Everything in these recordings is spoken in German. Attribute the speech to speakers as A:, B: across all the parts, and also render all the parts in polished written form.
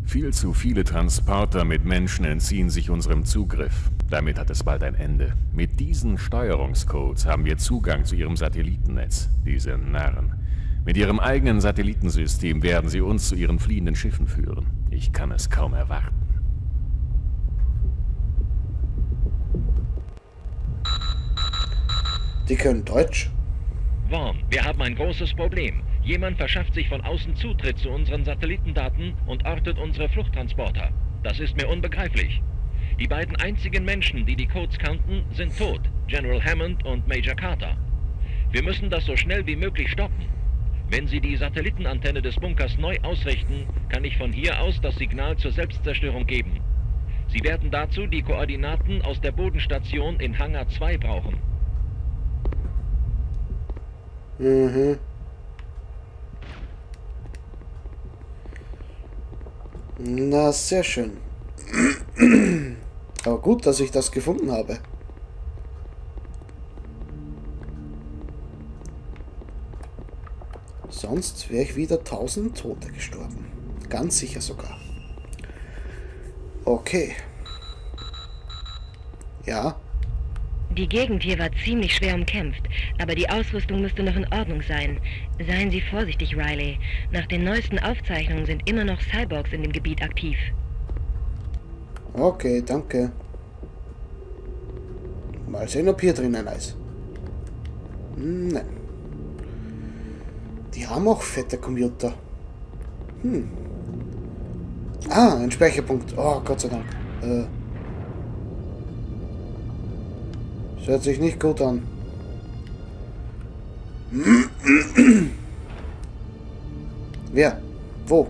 A: Viel zu viele Transporter mit Menschen entziehen sich unserem Zugriff. Damit hat es bald ein Ende. Mit diesen Steuerungscodes haben wir Zugang zu ihrem Satellitennetz. Diese Narren. Mit ihrem eigenen Satellitensystem werden sie uns zu ihren fliehenden Schiffen führen. Ich kann es kaum erwarten.
B: Die können Deutsch.
C: Vaughn, wir haben ein großes Problem. Jemand verschafft sich von außen Zutritt zu unseren Satellitendaten und ortet unsere Fluchttransporter. Das ist mir unbegreiflich. Die beiden einzigen Menschen, die die Codes kannten, sind tot. General Hammond und Major Carter. Wir müssen das so schnell wie möglich stoppen. Wenn Sie die Satellitenantenne des Bunkers neu ausrichten, kann ich von hier aus das Signal zur Selbstzerstörung geben. Sie werden dazu die Koordinaten aus der Bodenstation in Hangar 2 brauchen.
B: Mhm. Na, sehr schön. Aber gut, dass ich das gefunden habe. Sonst wäre ich wieder 1000 Tote gestorben. Ganz sicher sogar. Okay. Ja.
D: Die Gegend hier war ziemlich schwer umkämpft, aber die Ausrüstung müsste noch in Ordnung sein. Seien Sie vorsichtig, Riley. Nach den neuesten Aufzeichnungen sind immer noch Cyborgs in dem Gebiet aktiv.
B: Okay, danke. Mal sehen, ob hier drinnen ist. Nein. Die haben auch fette Computer. Ah, ein Speicherpunkt. Oh, Gott sei Dank. Das hört sich nicht gut an. Wer? Wo?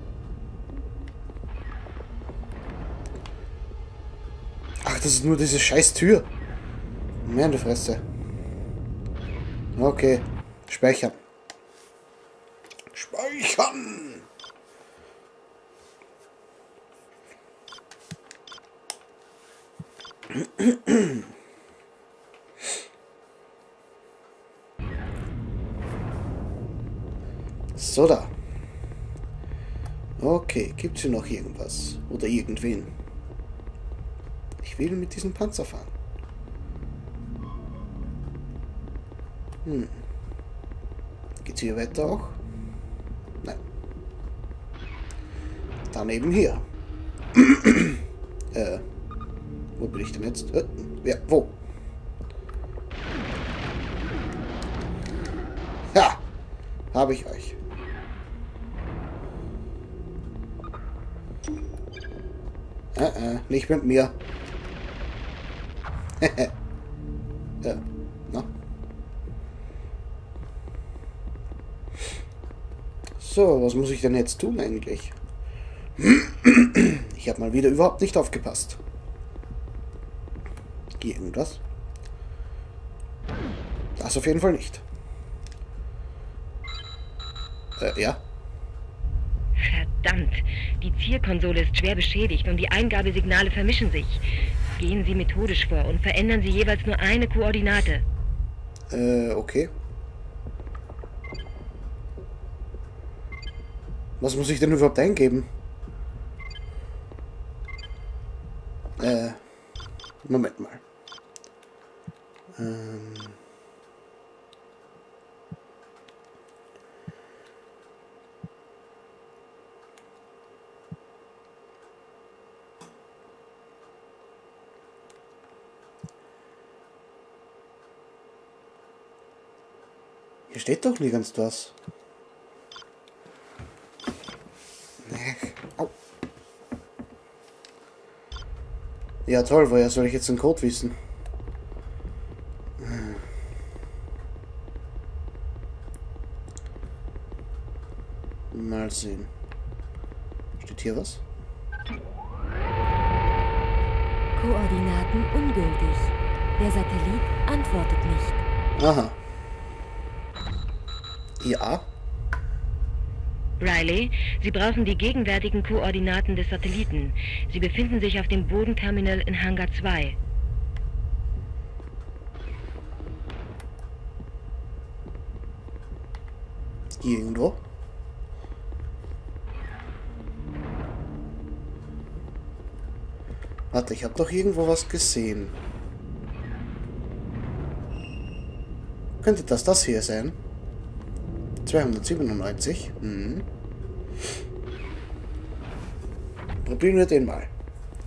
B: Ach, das ist nur diese scheiß Tür. Mehr in der Fresse. Okay. Speichern. Speichern! So da. Okay, gibt's hier noch irgendwas? Oder irgendwen? Ich will mit diesem Panzer fahren. Geht's hier weiter auch? Nein. Dann eben hier. Wo bin ich denn jetzt? Ja, wo? Ja, habe ich euch. Nicht mit mir. Ja, na? So, was muss ich denn jetzt tun eigentlich? Ich habe mal wieder überhaupt nicht aufgepasst. Irgendwas? Das auf jeden Fall nicht. Ja?
D: Verdammt, die Zielkonsole ist schwer beschädigt und die Eingabesignale vermischen sich. Gehen Sie methodisch vor und verändern Sie jeweils nur eine Koordinate.
B: Okay. Was muss ich denn überhaupt eingeben? Moment mal. Hier steht doch nirgends was. Au. Ja toll, woher soll ich jetzt den Code wissen? Mal sehen. Steht hier was?
E: Koordinaten ungültig. Der Satellit antwortet nicht.
B: Aha. Ja.
D: Riley, Sie brauchen die gegenwärtigen Koordinaten des Satelliten. Sie befinden sich auf dem Bodenterminal in Hangar 2.
B: Irgendwo. Warte, ich habe doch irgendwo was gesehen. Könnte das hier sein? 297. Mhm. Probieren wir den mal.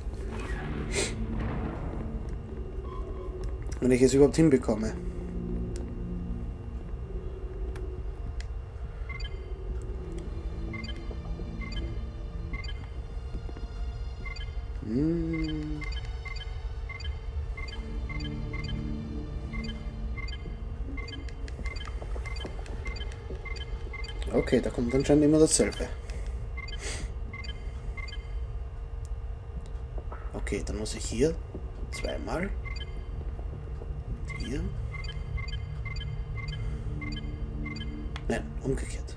B: Wenn ich es überhaupt hinbekomme. Okay, da kommt anscheinend immer dasselbe. Okay, dann muss ich hier zweimal. Und hier. Nein, umgekehrt.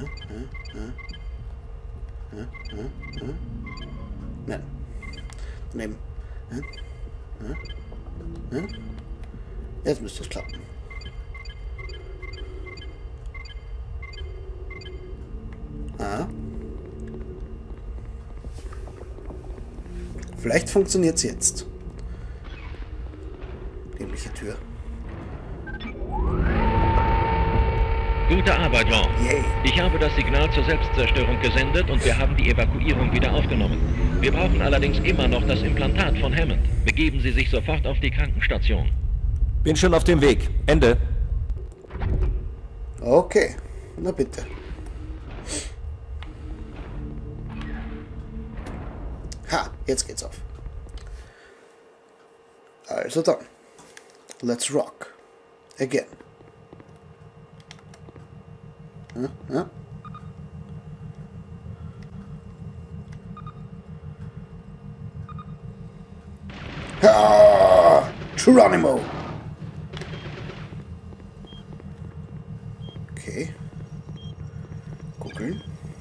B: Nein. Daneben. Jetzt müsste es klappen. Vielleicht funktioniert es jetzt. Dämliche Tür.
C: Gute Arbeit, Vaughn.
B: Yay.
C: Ich habe das Signal zur Selbstzerstörung gesendet und wir haben die Evakuierung wieder aufgenommen. Wir brauchen allerdings immer noch das Implantat von Hammond. Begeben Sie sich sofort auf die Krankenstation.
F: Bin schon auf dem Weg. Ende.
B: Okay, na bitte. Ha, jetzt geht's auf. Also dann. Let's rock. Again. Ja. Ah, Geronimo. Okay. Gucken.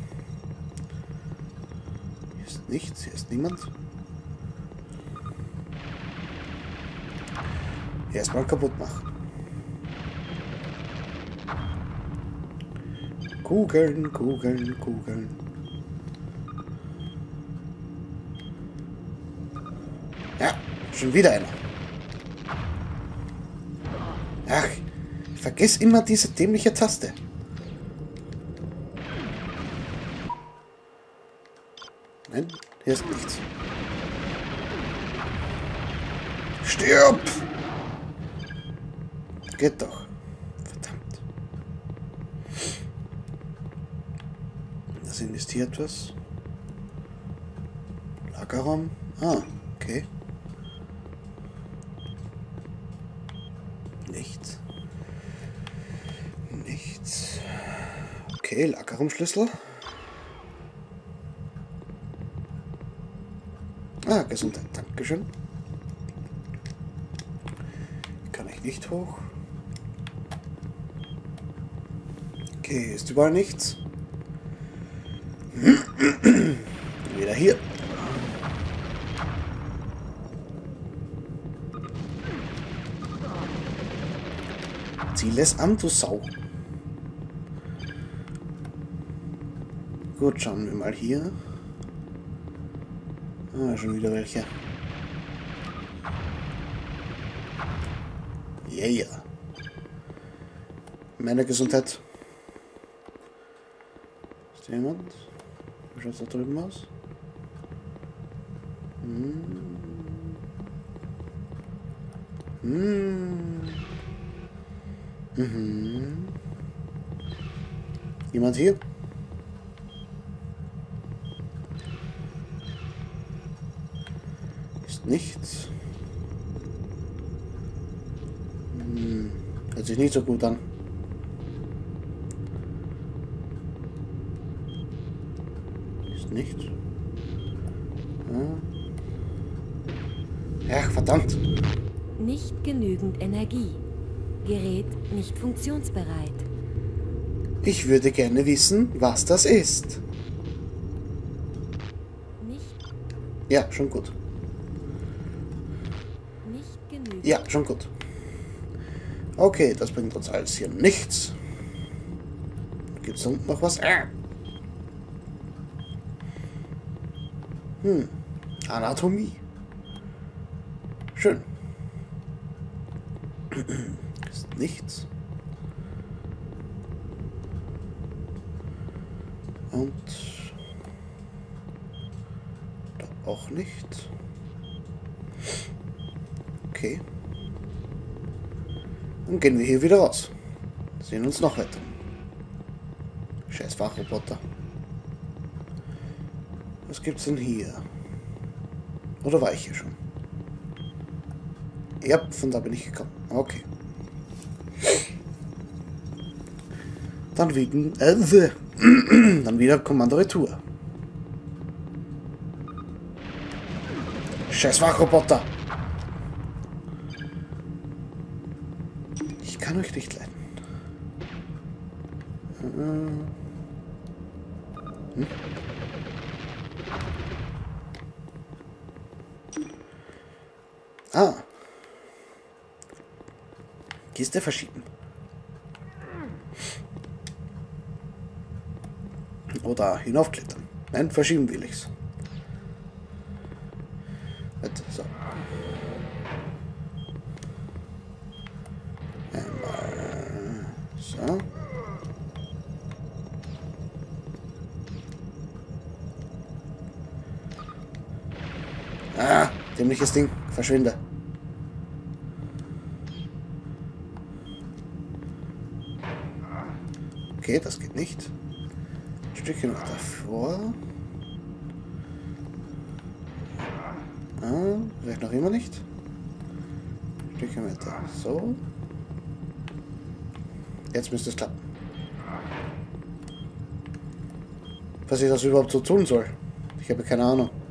B: Hier ist nichts, hier ist niemand. Erstmal kaputt machen. Kugeln, Kugeln, Kugeln. Ja, schon wieder einer. Ach, ich vergesse immer diese dämliche Taste. Nein, hier ist nichts. Stirb! Geht doch. Verdammt. Da sind ist hier etwas. Lagerraum. Ah, okay. Nichts. Nichts. Okay, Lagerraumschlüssel. Ah, Gesundheit. Dankeschön. Kann ich nicht hoch. Okay, ist überall nichts. Wieder hier. Ziel es an, du Sau. Gut, schauen wir mal hier. Ah, schon wieder welche. Yeah. Meine Gesundheit. Ist da jemand? Wie schaut es da drüben aus? Jemand hier? Ist nichts. Hört sich nicht so gut an. Ist nichts. Ach, verdammt.
E: Nicht genügend Energie. Gerät nicht funktionsbereit.
B: Ich würde gerne wissen, was das ist.
E: Nicht,
B: Ja, schon gut.
E: nicht genügend.
B: Ja, schon gut. Okay, das bringt uns alles hier nichts. Gibt es unten noch was? Anatomie. Schön. Ist nichts. Und da auch nicht. Okay. Dann gehen wir hier wieder raus. Sehen uns noch weiter. Scheiß Wachroboter. Was gibt's denn hier? Oder war ich hier schon? Ja, von da bin ich gekommen. Okay. Dann wieder Kommando Retour. Scheiß Wachroboter. Ich kann euch nicht leiden. Ah. Kiste verschieben. Oder hinaufklettern. Nein, verschieben will ich's. So. Einmal. So. Ah, dämliches Ding. Verschwinde. Okay, das geht nicht. Ein Stückchen noch davor. Ah, vielleicht noch immer nicht. Ein Stückchen weiter. So. Jetzt müsste es klappen. Was ich das überhaupt so tun soll. Ich habe keine Ahnung.